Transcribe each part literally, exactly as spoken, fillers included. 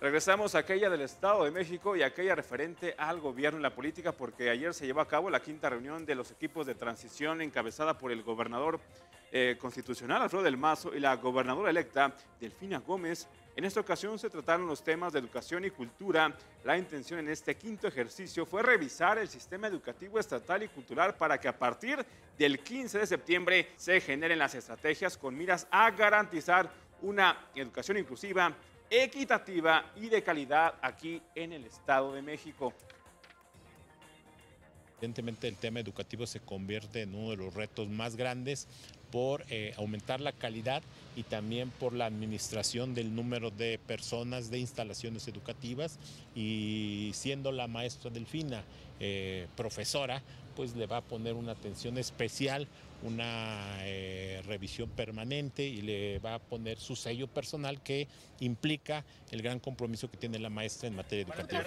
Regresamos a aquella del Estado de México y aquella referente al gobierno y la política, porque ayer se llevó a cabo la quinta reunión de los equipos de transición encabezada por el gobernador eh, constitucional Alfredo del Mazo y la gobernadora electa Delfina Gómez. En esta ocasión se trataron los temas de educación y cultura. La intención en este quinto ejercicio fue revisar el sistema educativo estatal y cultural para que a partir del quince de septiembre se generen las estrategias con miras a garantizar una educación inclusiva, equitativa y de calidad aquí en el Estado de México. Evidentemente el tema educativo se convierte en uno de los retos más grandes por eh, aumentar la calidad y también por la administración del número de personas de instalaciones educativas, y siendo la maestra Delfina eh, profesora, pues le va a poner una atención especial, una eh, revisión permanente, y le va a poner su sello personal que implica el gran compromiso que tiene la maestra en materia educativa.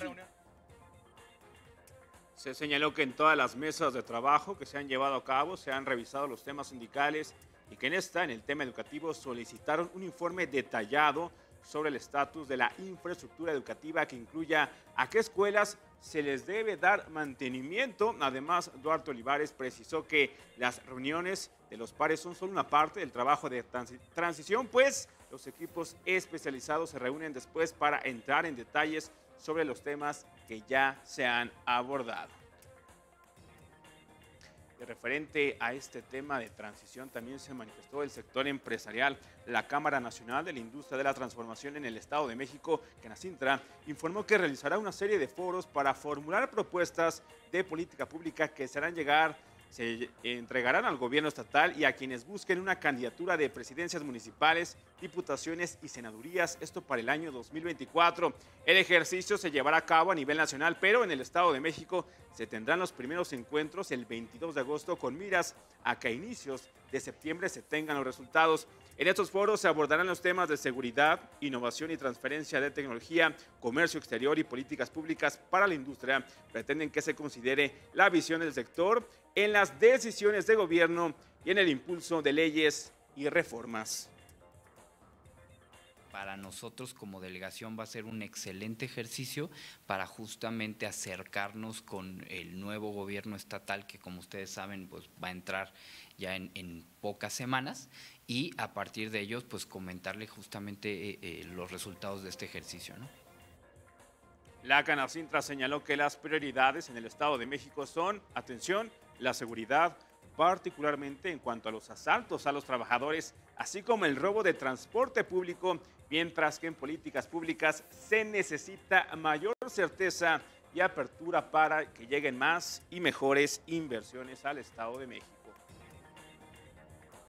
Se señaló que en todas las mesas de trabajo que se han llevado a cabo se han revisado los temas sindicales y que en esta, en el tema educativo, solicitaron un informe detallado sobre el estatus de la infraestructura educativa que incluya a qué escuelas se les debe dar mantenimiento. Además, Duarte Olivares precisó que las reuniones de los pares son solo una parte del trabajo de transi transición, pues los equipos especializados se reúnen después para entrar en detalles sobre los temas que ya se han abordado. Y referente a este tema de transición, también se manifestó el sector empresarial. La Cámara Nacional de la Industria de la Transformación en el Estado de México, Canacintra, informó que realizará una serie de foros para formular propuestas de política pública que se harán llegar se entregarán al gobierno estatal y a quienes busquen una candidatura de presidencias municipales, diputaciones y senadurías, esto para el año dos mil veinticuatro. El ejercicio se llevará a cabo a nivel nacional, pero en el Estado de México se tendrán los primeros encuentros el veintidós de agosto con miras a que a inicios de septiembre se tengan los resultados. En estos foros se abordarán los temas de seguridad, innovación y transferencia de tecnología, comercio exterior y políticas públicas para la industria. Pretenden que se considere la visión del sector en las decisiones de gobierno y en el impulso de leyes y reformas. Para nosotros como delegación va a ser un excelente ejercicio para justamente acercarnos con el nuevo gobierno estatal que, como ustedes saben, pues va a entrar ya en, en pocas semanas, y a partir de ellos pues comentarle justamente eh, eh, los resultados de este ejercicio, ¿no? La Canacintra señaló que las prioridades en el Estado de México son, atención, la seguridad, particularmente en cuanto a los asaltos a los trabajadores, así como el robo de transporte público, mientras que en políticas públicas se necesita mayor certeza y apertura para que lleguen más y mejores inversiones al Estado de México.